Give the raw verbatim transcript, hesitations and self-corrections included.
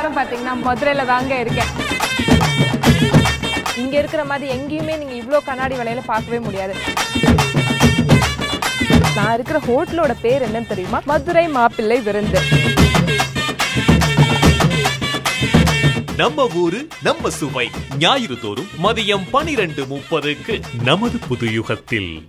வாரம் பாத்தீங்கன்னா மதுரையில தாங்க இருக்கேன். இங்க இருக்கிற மாதிரி எங்கேயுமே நீங்க இவ்ளோ கண்ணாடி வளையல பார்க்கவே முடியாது. நான் இருக்கிற ஹோட்டலோட பேர் என்னன்னு தெரியுமா? மதுரை மாப்பிள்ளை விருந்து. நம்ம ஊரு நம்ம சுவை ஞாயிறு தோறும் மதியம் பனிரெண்டு முப்பதுக்கு நமது புது யுகத்தில்.